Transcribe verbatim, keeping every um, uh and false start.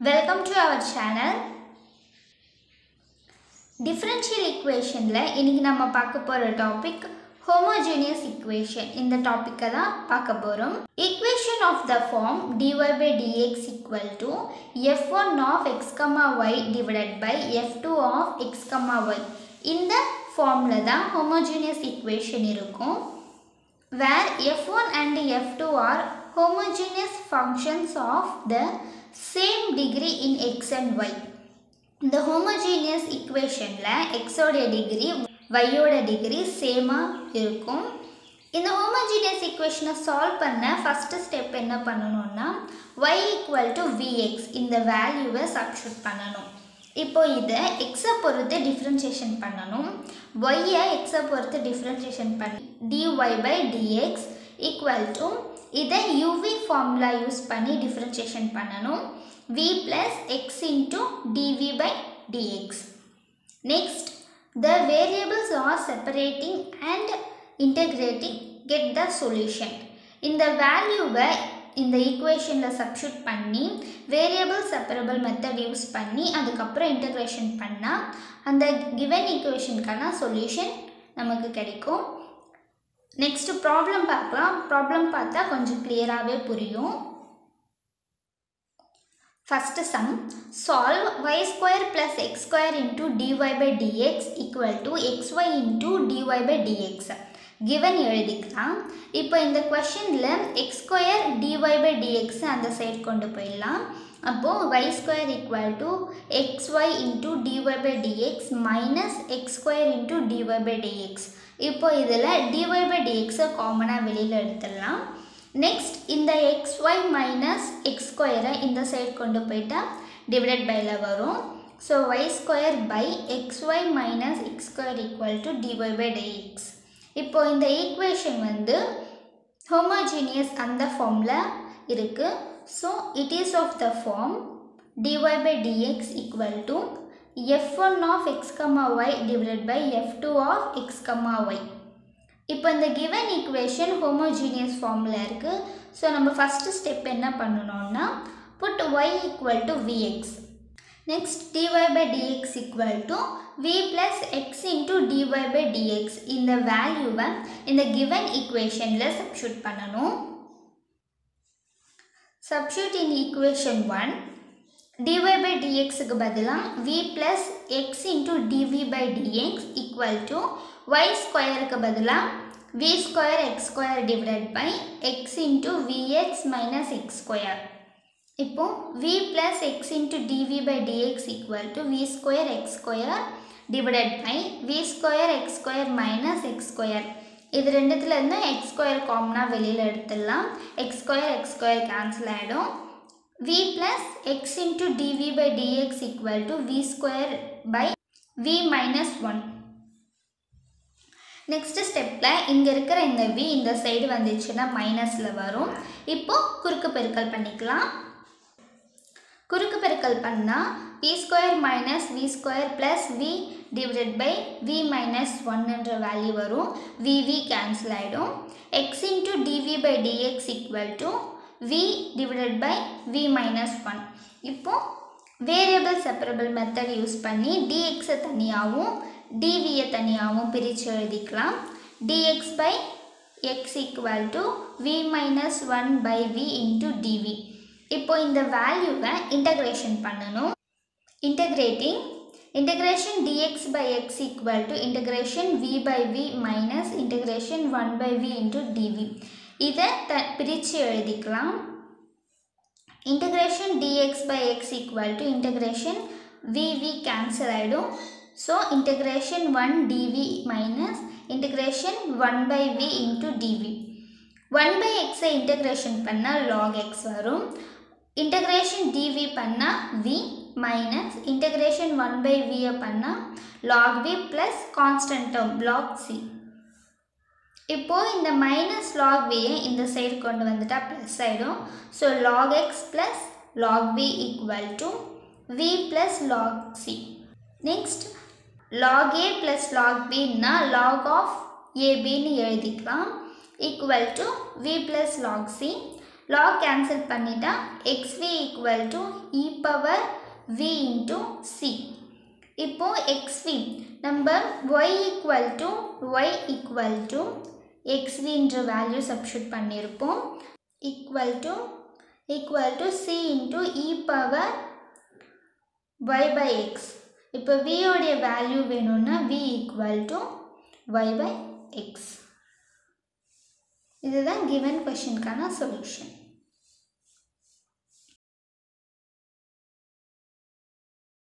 Welcome to our channel. Differential equation la இன்னைக்கு நம்ம பார்க்க போற டாபிக் homogeneous equation. இந்த டாபிக்க தான் பார்க்க போறோம். Equation of the form dy by dx equal to f one of x comma y divided by f two of x comma y. இந்த ஃபார்ம்ல தான் homogeneous equation இருக்கும். Where f one and f two are homogeneous functions of the same degree in x and y. The homogeneous equation la x oda degree y oda degree same ah irukum. இந்த homogeneous equation solve பண்ண first step என்ன பண்ணனும்னா y equal to vx இந்த வேல்யூவை substitute பண்ணனும். இப்போ இத x பொறுத்து differentiation பண்ணனும். y x பொறுத்து differentiation பண்ணி dy by dx equal to இத uv formula யூஸ் பண்ணி differentiation பண்ணனும். v plus x into dv by dx. Next, the variables are separating and integrating. Get the solution. In the value in the equation la substitute பண்ணி variable separable method use பண்ணி அதுக்கப்புறம் integration பண்ணா அந்த given equation கான solution நமக்கு கிடைக்கும். Next problem பார்க்கலாம். problem பார்த்தா கொஞ்சம் clear-ஆவே புரியும். First sum, solve y square plus x square into dy by dx equal to xy into dy by dx. Given எழுதிக்கலாம். இப்போ இந்த questionல x square dy by dx அந்த side கொண்டு போயிடலாம். அப்போ y square equal to xy into dy by dx minus x square into dy by dx. இப்போ இதில் dy by dx காமனா வெளியில் எடுத்துடலாம். Next, இந்த xy minus x square இந்த side கொண்டு போயிட்டா divided by ல வரும். So, y square by xy minus x square equal to dy by dx. இப்போ இந்த equation வந்து homogeneous அந்த formula இருக்கு. So, it is of the form dy by dx equal to f one of x comma y divided by f two of x comma y. இப்போ இந்த given equation homogeneous formula இருக்கு. So நம்ம first step என்ன பண்ணனும்னா put y equal to vx. Next dy by dx equal to v plus x into dy by dx. இந்த value இந்த given equation ல substitute பண்ணனும். Substitute in equation one. dy by dx க்கு பதிலா v plus x into dv by dx equal to y square க்கு பதிலா v square x square divided by x into vx minus x square. இப்போ v plus x into dv by dx equal to v square x square divided by v square x square minus x square. இது ரெண்டுத்துல இருந்து x square காமனா வெளியில எடுத்துடலாம். x square x square cancel ஆயிடும். v plus x into dv by dx equal to v square by v minus one. Next step ல இங்க இருக்கிற இந்த v இந்த சைடு வந்துச்சுன்னா மைனஸ்ல வரும். இப்போ குறுக்கு பெருக்கல் பண்ணிக்கலாம். குறுக்கு பெருக்கல் பண்ணா v square minus v square plus v divided by v minus one என்ற வேல்யூ வரும். v v cancel ஆயிடும். x into dv by dx equal to v divided by v minus one. இப்போ variable separable method யூஸ் பண்ணி dx தனியாவும் dv தனியாவும் பிரிச்சு எழுதிக்கலாம். dx by x equal to v minus one by v into dv. இப்போ இந்த வேல்யூவை integration பண்ணனும். Integrating integration dx by x equal to integration v by v minus integration one by v into dv. இதை பிரிச்சு எழுதிக்கலாம். Integration dx by x equal to integration v v cancel ஆயிடும். So, integration one dv minus integration one by v into dv. one by x integration பண்ணா log x வரும். Integration dv பண்ணா v minus integration one by v பண்ணா log v plus constant term log c. இப்போ இந்த minus log v இந்த side கொண்டு வந்துட்டா plus ஆயிடும். So, log x plus log v equal to v plus log c. Next, log a plus log b na log of ab னு எழுதிக்கலாம் equal to v plus log c. log cancel பண்ணிட்டா xv equal to e power v into c. இப்போ xv நம்ம y equal to y equal to xv என்ற value substitute பண்ணியிருப்போம் equal to equal to c into e power y by x. இப்போ v உடைய value வேணும்னா v equal to y by x. இதுதான் given questionக்கான solution.